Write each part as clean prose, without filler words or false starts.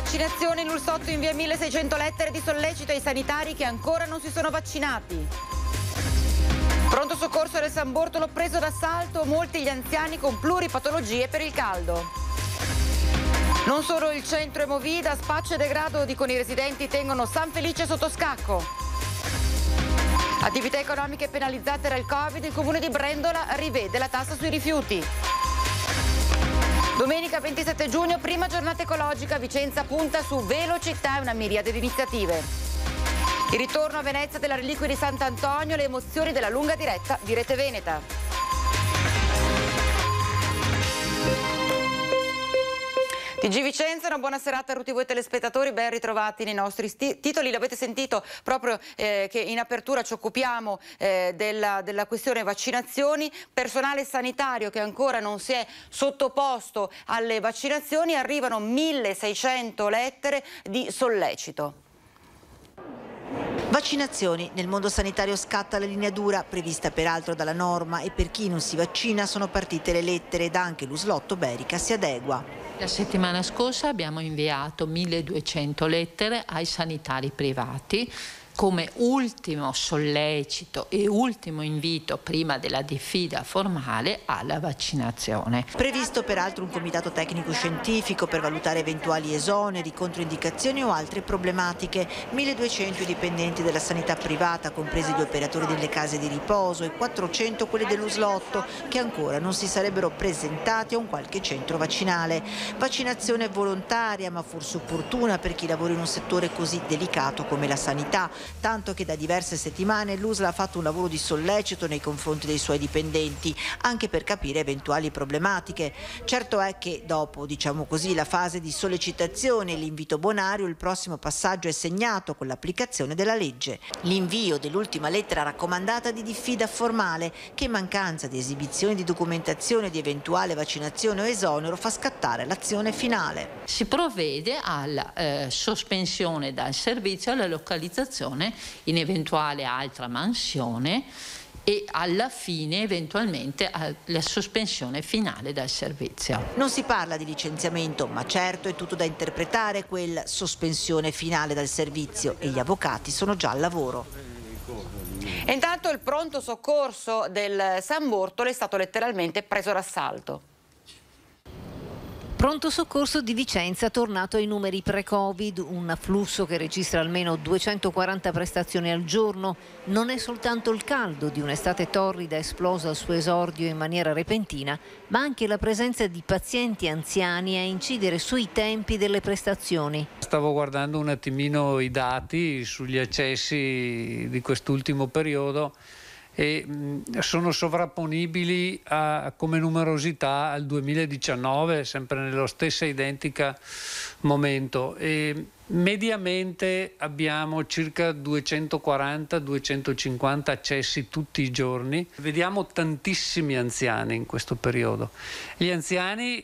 Vaccinazioni, Lussotto invia 1600 lettere di sollecito ai sanitari che ancora non si sono vaccinati. Pronto soccorso del San Bortolo preso d'assalto, molti gli anziani con pluripatologie per il caldo. Non solo il centro e Movida, spaccio e degrado, dicono i residenti, tengono San Felice sotto scacco. Attività economiche penalizzate dal Covid, il comune di Brendola rivede la tassa sui rifiuti. Domenica 27 giugno, prima giornata ecologica, Vicenza punta su velocità e una miriade di iniziative. Il ritorno a Venezia della reliquia di Sant'Antonio, le emozioni della lunga diretta di Rete Veneta. TG Vicenza, una buona serata a tutti voi telespettatori, ben ritrovati nei nostri titoli. L'avete sentito proprio che in apertura ci occupiamo della questione vaccinazioni. Personale sanitario che ancora non si è sottoposto alle vaccinazioni, arrivano 1600 lettere di sollecito. Vaccinazioni. Nel mondo sanitario scatta la linea dura, prevista peraltro dalla norma, e per chi non si vaccina sono partite le lettere ed anche l'uslotto Berica si adegua. La settimana scorsa abbiamo inviato 1200 lettere ai sanitari privati come ultimo sollecito e ultimo invito prima della diffida formale alla vaccinazione. Previsto peraltro un comitato tecnico-scientifico per valutare eventuali esoneri, controindicazioni o altre problematiche. 1200 i dipendenti della sanità privata, compresi gli operatori delle case di riposo, e 400 quelli dell'uslotto che ancora non si sarebbero presentati a un qualche centro vaccinale. Vaccinazione volontaria ma forse opportuna per chi lavora in un settore così delicato come la sanità. Tanto che da diverse settimane l'USL ha fatto un lavoro di sollecito nei confronti dei suoi dipendenti, anche per capire eventuali problematiche. Certo è che dopo, diciamo così, la fase di sollecitazione e l'invito bonario, il prossimo passaggio è segnato con l'applicazione della legge. L'invio dell'ultima lettera raccomandata di diffida formale che, in mancanza di esibizione di documentazione di eventuale vaccinazione o esonero, fa scattare l'azione finale. Si provvede alla sospensione dal servizio, alla localizzazione in eventuale altra mansione e alla fine eventualmente alla sospensione finale dal servizio. Non si parla di licenziamento, ma certo è tutto da interpretare quel sospensione finale dal servizio e gli avvocati sono già al lavoro. E intanto il pronto soccorso del San Bortolo è stato letteralmente preso d'assalto. Pronto soccorso di Vicenza tornato ai numeri pre-Covid, un afflusso che registra almeno 240 prestazioni al giorno. Non è soltanto il caldo di un'estate torrida esplosa al suo esordio in maniera repentina, ma anche la presenza di pazienti anziani a incidere sui tempi delle prestazioni. Stavo guardando un attimino i dati sugli accessi di quest'ultimo periodo e sono sovrapponibili come numerosità al 2019, sempre nello stesso identica momento, e mediamente abbiamo circa 240-250 accessi tutti i giorni. Vediamo tantissimi anziani in questo periodo. Gli anziani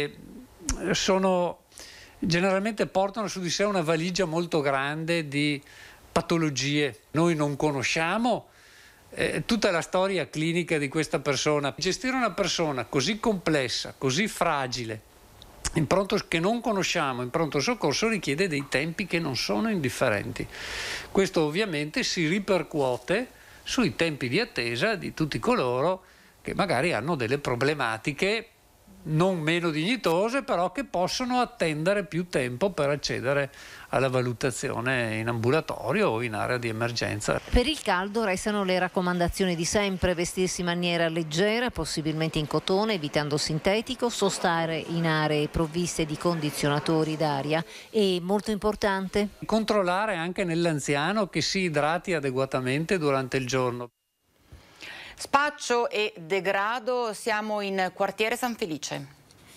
generalmente portano su di sé una valigia molto grande di patologie. Noi non conosciamo tutta la storia clinica di questa persona. Gestire una persona così complessa, così fragile, che non conosciamo in pronto soccorso, richiede dei tempi che non sono indifferenti. Questo ovviamente si ripercuote sui tempi di attesa di tutti coloro che magari hanno delle problematiche non meno dignitose, però che possono attendere più tempo per accedere alla valutazione in ambulatorio o in area di emergenza. Per il caldo restano le raccomandazioni di sempre: vestirsi in maniera leggera, possibilmente in cotone, evitando sintetico, sostare in aree provviste di condizionatori d'aria e, molto importante, controllare anche nell'anziano che si idrati adeguatamente durante il giorno. Spaccio e degrado, siamo in quartiere San Felice.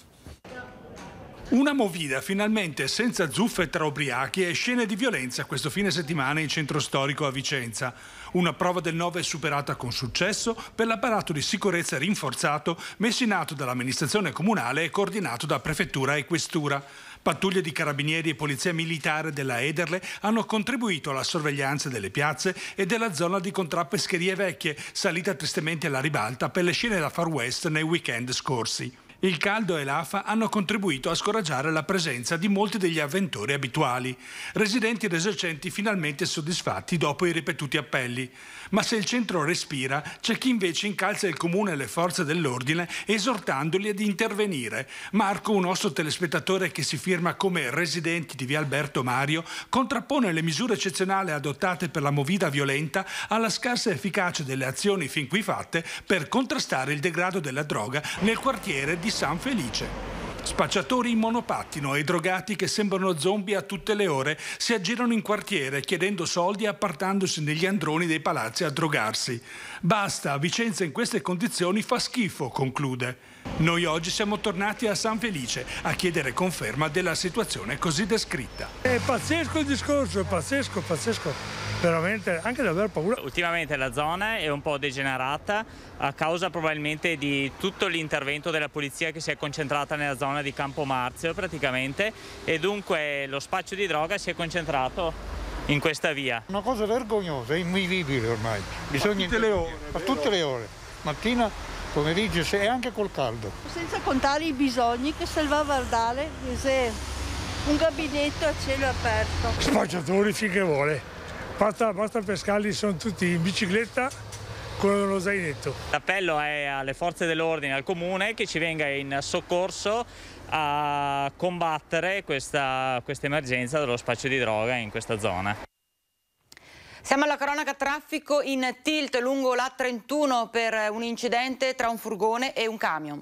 Una movida finalmente senza zuffe tra ubriachi e scene di violenza questo fine settimana in centro storico a Vicenza. Una prova del 9 superata con successo per l'apparato di sicurezza rinforzato messo in atto dall'amministrazione comunale e coordinato da prefettura e questura. Pattuglie di carabinieri e polizia militare della Ederle hanno contribuito alla sorveglianza delle piazze e della zona di Contrappescherie Vecchie, salita tristemente alla ribalta per le scene da Far West nei weekend scorsi. Il caldo e l'afa hanno contribuito a scoraggiare la presenza di molti degli avventori abituali, residenti ed esercenti finalmente soddisfatti dopo i ripetuti appelli. Ma se il centro respira, c'è chi invece incalza il comune e le forze dell'ordine esortandoli ad intervenire. Marco, un nostro telespettatore che si firma come residenti di via Alberto Mario, contrappone le misure eccezionali adottate per la movida violenta alla scarsa efficacia delle azioni fin qui fatte per contrastare il degrado della droga nel quartiere di San Felice. Spacciatori in monopattino e drogati che sembrano zombie a tutte le ore si aggirano in quartiere chiedendo soldi e appartandosi negli androni dei palazzi a drogarsi. Basta, Vicenza in queste condizioni fa schifo, conclude. Noi oggi siamo tornati a San Felice a chiedere conferma della situazione così descritta. È pazzesco il discorso, è pazzesco. Veramente, anche da aver paura. Ultimamente la zona è un po' degenerata a causa probabilmente di tutto l'intervento della polizia che si è concentrata nella zona di Campo Marzio praticamente, e dunque lo spaccio di droga si è concentrato in questa via. Una cosa vergognosa, invivibile ormai. Bisogna a tutte le ore, mattina, pomeriggio e anche col caldo. Senza contare i bisogni che salvava Vardale, un gabinetto a cielo aperto. Spacciatori finché vuole. Basta pescarli, sono tutti in bicicletta con lo zainetto. L'appello è alle forze dell'ordine, al comune, che ci venga in soccorso a combattere questa emergenza dello spaccio di droga in questa zona. Siamo alla cronaca traffico in tilt lungo l'A31 per un incidente tra un furgone e un camion.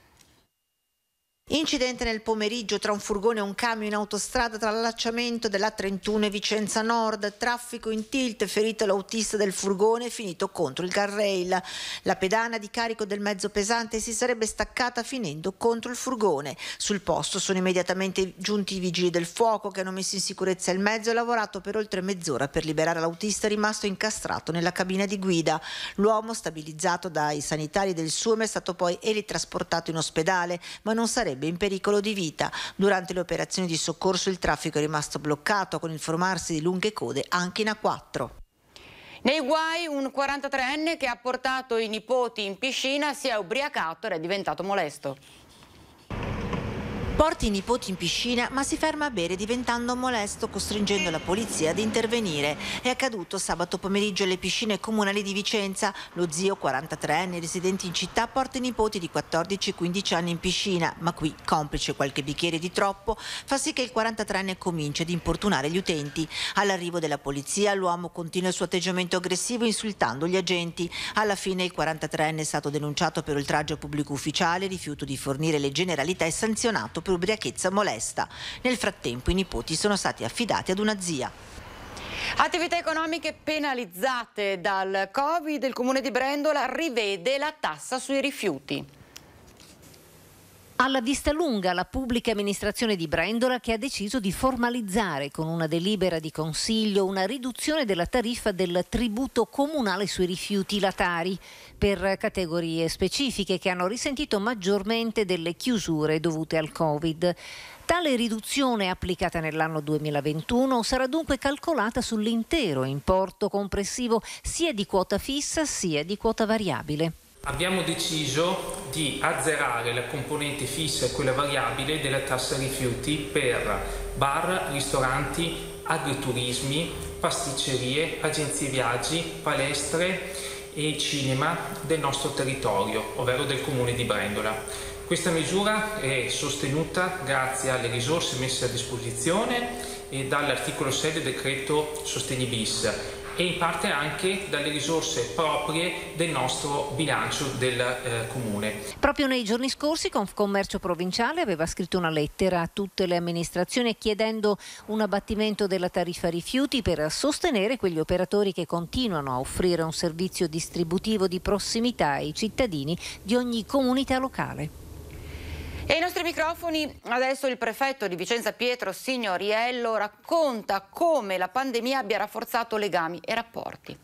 Incidente nel pomeriggio tra un furgone e un camion in autostrada tra l'allacciamento dell'A31 e Vicenza Nord. Traffico in tilt, ferito l'autista del furgone finito contro il guardrail. La pedana di carico del mezzo pesante si sarebbe staccata finendo contro il furgone. Sul posto sono immediatamente giunti i vigili del fuoco che hanno messo in sicurezza il mezzo e lavorato per oltre mezz'ora per liberare l'autista rimasto incastrato nella cabina di guida. L'uomo, stabilizzato dai sanitari del SUEM, è stato poi elitrasportato in ospedale, ma non sarebbe in pericolo di vita. Durante le operazioni di soccorso il traffico è rimasto bloccato con il formarsi di lunghe code anche in A4. Nei guai un 43enne che ha portato i nipoti in piscina si è ubriacato ed è diventato molesto. Porti i nipoti in piscina ma si ferma a bere diventando molesto, costringendo la polizia ad intervenire. È accaduto sabato pomeriggio alle piscine comunali di Vicenza. Lo zio 43enne residente in città porta i nipoti di 14 e 15 anni in piscina, ma qui, complice qualche bicchiere di troppo, fa sì che il 43enne cominci ad importunare gli utenti. All'arrivo della polizia l'uomo continua il suo atteggiamento aggressivo insultando gli agenti. Alla fine il 43enne è stato denunciato per oltraggio pubblico ufficiale, rifiuto di fornire le generalità e sanzionato per ubriachezza molesta. Nel frattempo i nipoti sono stati affidati ad una zia. Attività economiche penalizzate dal Covid, il comune di Brendola rivede la tassa sui rifiuti. Alla vista lunga la pubblica amministrazione di Brendola che ha deciso di formalizzare con una delibera di consiglio una riduzione della tariffa del tributo comunale sui rifiuti latari per categorie specifiche che hanno risentito maggiormente delle chiusure dovute al Covid. Tale riduzione applicata nell'anno 2021 sarà dunque calcolata sull'intero importo complessivo sia di quota fissa sia di quota variabile. Abbiamo deciso di azzerare la componente fissa e quella variabile della tassa rifiuti per bar, ristoranti, agriturismi, pasticcerie, agenzie viaggi, palestre e cinema del nostro territorio, ovvero del comune di Brendola. Questa misura è sostenuta grazie alle risorse messe a disposizione e dall'articolo 6 del decreto Sostegni bis e in parte anche dalle risorse proprie del nostro bilancio del comune. Proprio nei giorni scorsi Confcommercio Provinciale aveva scritto una lettera a tutte le amministrazioni chiedendo un abbattimento della tariffa rifiuti per sostenere quegli operatori che continuano a offrire un servizio distributivo di prossimità ai cittadini di ogni comunità locale. E ai nostri microfoni adesso il prefetto di Vicenza Pietro Signoriello racconta come la pandemia abbia rafforzato legami e rapporti.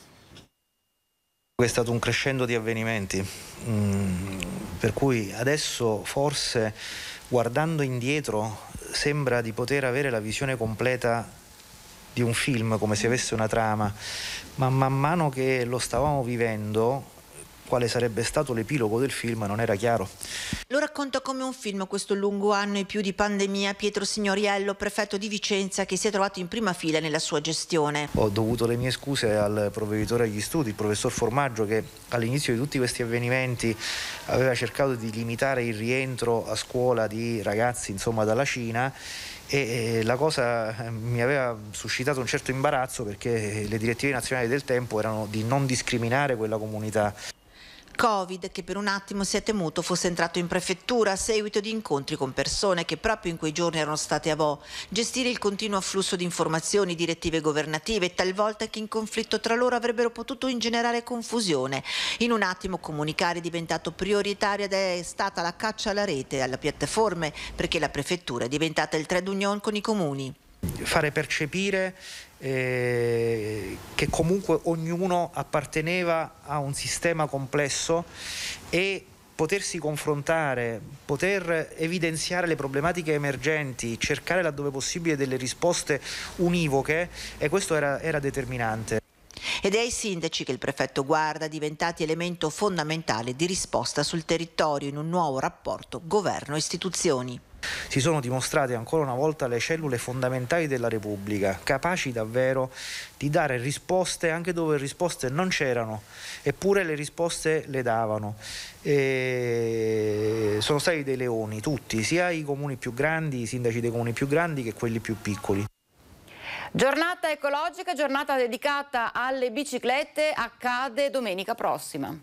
È stato un crescendo di avvenimenti, per cui adesso forse guardando indietro sembra di poter avere la visione completa di un film, come se avesse una trama, ma man mano che lo stavamo vivendo quale sarebbe stato l'epilogo del film non era chiaro. Lo racconta come un film questo lungo anno e più di pandemia Pietro Signoriello, prefetto di Vicenza, che si è trovato in prima fila nella sua gestione. Ho dovuto le mie scuse al provveditore agli studi, il professor Formaggio, che all'inizio di tutti questi avvenimenti aveva cercato di limitare il rientro a scuola di ragazzi, insomma, dalla Cina, e la cosa mi aveva suscitato un certo imbarazzo, perché le direttive nazionali del tempo erano di non discriminare quella comunità. Covid che per un attimo si è temuto fosse entrato in prefettura a seguito di incontri con persone che proprio in quei giorni erano state a Vo. Gestire il continuo afflusso di informazioni, direttive governative, talvolta che in conflitto tra loro avrebbero potuto ingenerare confusione. In un attimo comunicare è diventato prioritario ed è stata la caccia alla rete, alle piattaforme, perché la prefettura è diventata il trade union con i comuni. Fare percepire che comunque ognuno apparteneva a un sistema complesso e potersi confrontare, poter evidenziare le problematiche emergenti, cercare laddove possibile delle risposte univoche, e questo era determinante. Ed è ai sindaci che il prefetto guarda, diventati elemento fondamentale di risposta sul territorio in un nuovo rapporto governo-istituzioni. Si sono dimostrate ancora una volta le cellule fondamentali della Repubblica, capaci davvero di dare risposte anche dove risposte non c'erano, eppure le risposte le davano. Sono stati dei leoni tutti, sia i comuni più grandi, i sindaci dei comuni più grandi, che quelli più piccoli. Giornata ecologica, giornata dedicata alle biciclette, accade domenica prossima.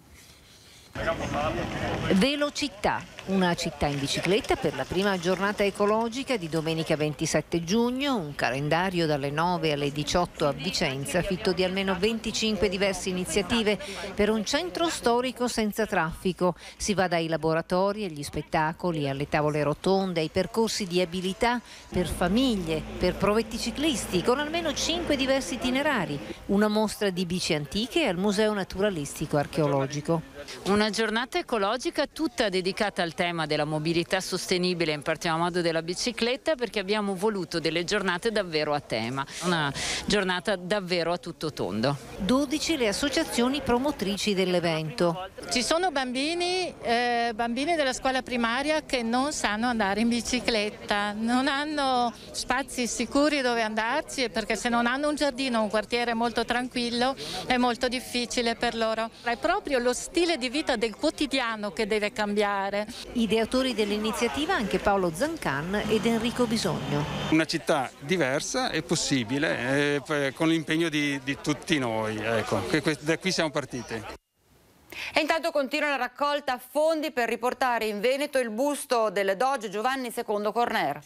Velocittà, una città in bicicletta per la prima giornata ecologica di domenica 27 giugno, un calendario dalle 9 alle 18 a Vicenza, fitto di almeno 25 diverse iniziative per un centro storico senza traffico. Si va dai laboratori agli spettacoli, alle tavole rotonde, ai percorsi di abilità per famiglie, per provetti ciclisti, con almeno 5 diversi itinerari, una mostra di bici antiche al Museo Naturalistico Archeologico. Una giornata ecologica tutta dedicata al tema della mobilità sostenibile, in particolar modo della bicicletta, perché abbiamo voluto delle giornate davvero a tema, una giornata davvero a tutto tondo. 12 le associazioni promotrici dell'evento. Ci sono bambini della scuola primaria che non sanno andare in bicicletta, non hanno spazi sicuri dove andarci, perché se non hanno un giardino, un quartiere molto tranquillo, è molto difficile per loro. È proprio lo stile di vita del quotidiano che deve cambiare. Ideatori dell'iniziativa anche Paolo Zancan ed Enrico Bisogno. Una città diversa è possibile, con l'impegno di tutti noi, ecco, da qui siamo partiti. E intanto continua la raccolta fondi per riportare in Veneto il busto del Doge Giovanni II Corner.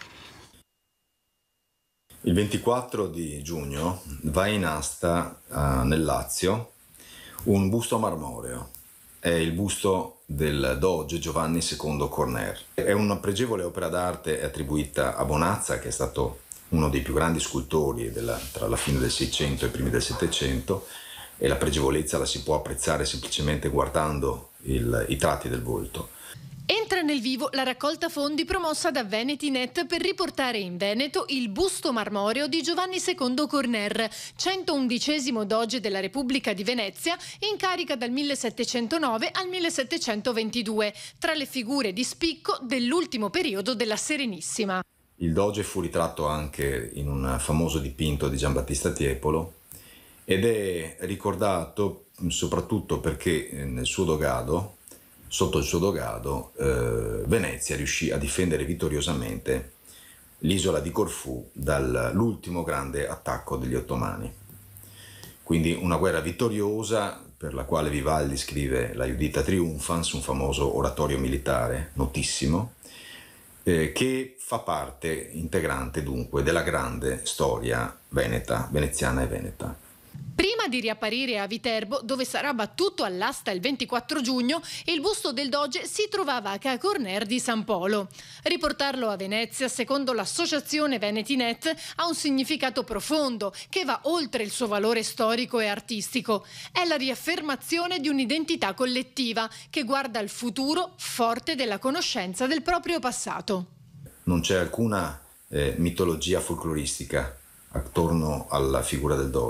Il 24 di giugno va in asta nel Lazio un busto marmoreo. È il busto del Doge Giovanni II Corner. È una pregevole opera d'arte attribuita a Bonazza, che è stato uno dei più grandi scultori tra la fine del 600 e i primi del 700, e la pregevolezza la si può apprezzare semplicemente guardando i tratti del volto. Entra nel vivo la raccolta fondi promossa da Venetinet per riportare in Veneto il busto marmoreo di Giovanni II Corner, 111° Doge della Repubblica di Venezia, in carica dal 1709 al 1722, tra le figure di spicco dell'ultimo periodo della Serenissima. Il Doge fu ritratto anche in un famoso dipinto di Giambattista Tiepolo ed è ricordato soprattutto perché nel suo dogado, sotto il suo dogado, Venezia riuscì a difendere vittoriosamente l'isola di Corfù dall'ultimo grande attacco degli ottomani. Quindi una guerra vittoriosa per la quale Vivaldi scrive la Iudita Triumphans, un famoso oratorio militare notissimo, che fa parte integrante dunque della grande storia veneziana e veneta. Prima di riapparire a Viterbo, dove sarà battuto all'asta il 24 giugno, il busto del Doge si trovava a Ca' Corner di San Polo. Riportarlo a Venezia, secondo l'associazione Venetinet, ha un significato profondo che va oltre il suo valore storico e artistico. È la riaffermazione di un'identità collettiva che guarda al futuro forte della conoscenza del proprio passato. Non c'è alcuna mitologia folcloristica attorno alla figura del Doge.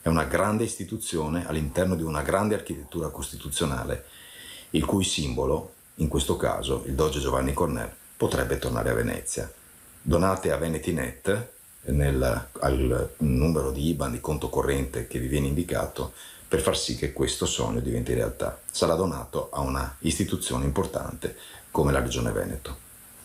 È una grande istituzione all'interno di una grande architettura costituzionale, il cui simbolo, in questo caso il Doge Giovanni Cornell, potrebbe tornare a Venezia. Donate a VenetiNet al numero di IBAN di conto corrente che vi viene indicato per far sì che questo sogno diventi realtà. Sarà donato a una istituzione importante come la Regione Veneto.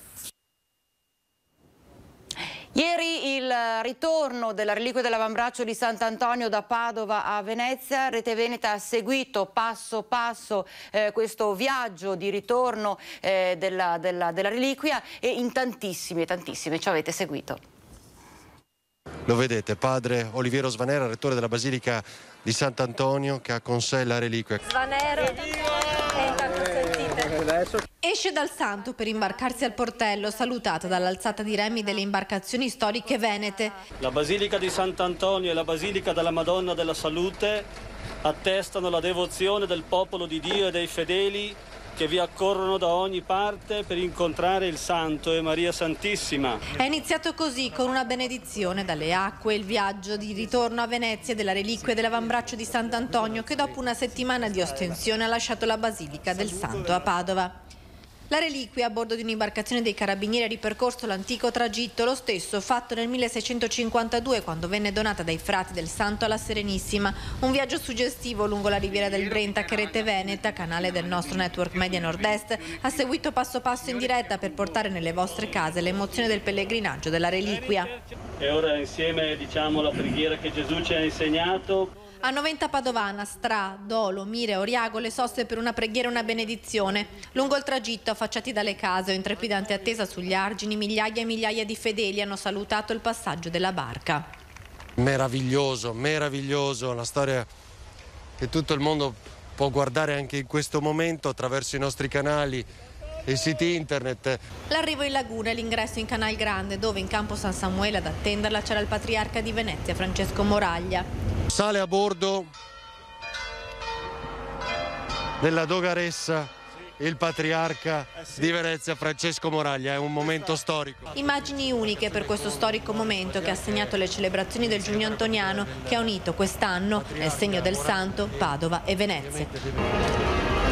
Ieri il ritorno della reliquia dell'avambraccio di Sant'Antonio da Padova a Venezia. Rete Veneta ha seguito passo passo questo viaggio di ritorno della reliquia e in tantissime ci avete seguito. Lo vedete, padre Oliviero Svanera, rettore della Basilica di Sant'Antonio, che ha con sé la reliquia. Svanera, intanto sentite. Esce dal santo per imbarcarsi al portello, salutata dall'alzata di remi delle imbarcazioni storiche venete. La Basilica di Sant'Antonio e la Basilica della Madonna della Salute attestano la devozione del popolo di Dio e dei fedeli che vi accorrono da ogni parte per incontrare il Santo e Maria Santissima. È iniziato così, con una benedizione dalle acque, il viaggio di ritorno a Venezia della reliquia dell'avambraccio di Sant'Antonio, che dopo una settimana di ostensione ha lasciato la Basilica del Santo a Padova. La reliquia a bordo di un'imbarcazione dei carabinieri ha ripercorso l'antico tragitto, lo stesso fatto nel 1652 quando venne donata dai frati del Santo alla Serenissima. Un viaggio suggestivo lungo la riviera del Brenta che Rete Veneta, canale del nostro network Media Nord-Est, ha seguito passo passo in diretta per portare nelle vostre case l'emozione del pellegrinaggio della reliquia. E ora insieme diciamo la preghiera che Gesù ci ha insegnato. A Noventa Padovana, Stra, Dolo, Mire, Oriago le soste per una preghiera e una benedizione. Lungo il tragitto, affacciati dalle case o in trepidante attesa sugli argini, migliaia e migliaia di fedeli hanno salutato il passaggio della barca. Meraviglioso, meraviglioso, una storia che tutto il mondo può guardare anche in questo momento attraverso i nostri canali e siti internet. L'arrivo in laguna e l'ingresso in Canal Grande, dove in campo San Samuele ad attenderla c'era il patriarca di Venezia, Francesco Moraglia. Sale a bordo della Dogaressa il patriarca di Venezia, Francesco Moraglia. È un momento storico. Immagini uniche per questo storico momento che ha segnato le celebrazioni del Giugno Antoniano, che ha unito quest'anno, nel segno del Santo, Padova e Venezia.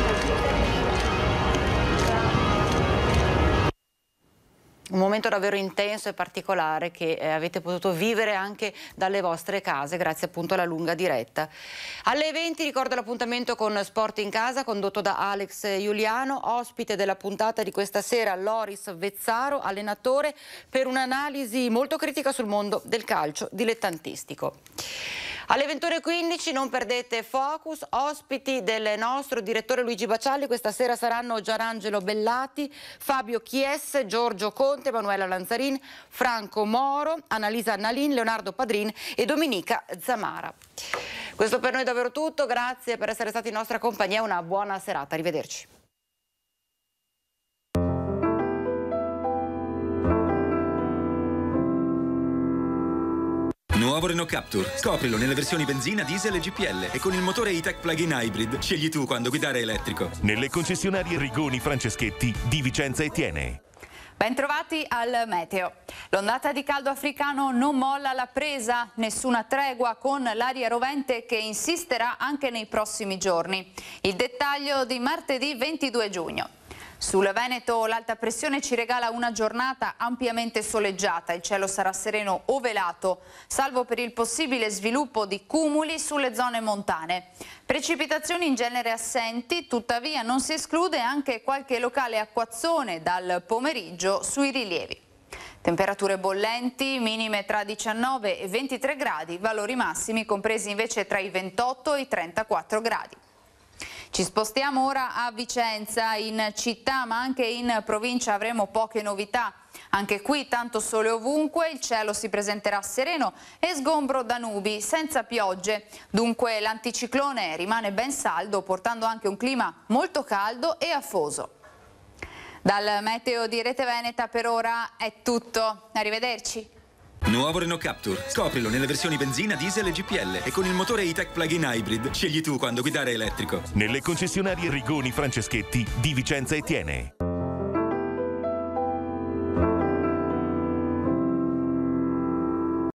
Un momento davvero intenso e particolare che avete potuto vivere anche dalle vostre case grazie appunto alla lunga diretta. Alle 20 ricordo l'appuntamento con Sport in Casa condotto da Alex Giuliano, ospite della puntata di questa sera Loris Vezzaro, allenatore, per un'analisi molto critica sul mondo del calcio dilettantistico. Alle 21:15 non perdete Focus, ospiti del nostro direttore Luigi Bacialli. Questa sera saranno Gianangelo Bellati, Fabio Chies, Giorgio Conte, Emanuela Lanzarin, Franco Moro, Annalisa Nalin, Leonardo Padrin e Dominica Zamara. Questo per noi è davvero tutto, grazie per essere stati in nostra compagnia, una buona serata, arrivederci. Nuovo Renault Captur. Scoprilo nelle versioni benzina, diesel e GPL. E con il motore E-Tech plug-in hybrid. Scegli tu quando guidare elettrico. Nelle concessionarie Rigoni Franceschetti di Vicenza e Thiene. Bentrovati al meteo. L'ondata di caldo africano non molla la presa, nessuna tregua con l'aria rovente che insisterà anche nei prossimi giorni. Il dettaglio di martedì 22 giugno. Sul Veneto l'alta pressione ci regala una giornata ampiamente soleggiata, il cielo sarà sereno o velato, salvo per il possibile sviluppo di cumuli sulle zone montane. Precipitazioni in genere assenti, tuttavia non si esclude anche qualche locale acquazzone dal pomeriggio sui rilievi. Temperature bollenti, minime tra 19 e 23 gradi, valori massimi compresi invece tra i 28 e i 34 gradi. Ci spostiamo ora a Vicenza, in città ma anche in provincia avremo poche novità. Anche qui tanto sole ovunque, il cielo si presenterà sereno e sgombro da nubi, senza piogge. Dunque l'anticiclone rimane ben saldo, portando anche un clima molto caldo e afoso. Dal meteo di Rete Veneta per ora è tutto, arrivederci. Nuovo Renault Captur. Scoprilo nelle versioni benzina, diesel e GPL. E con il motore E-Tech plug-in hybrid. Scegli tu quando guidare elettrico. Nelle concessionarie Rigoni Franceschetti di Vicenza e Thiene.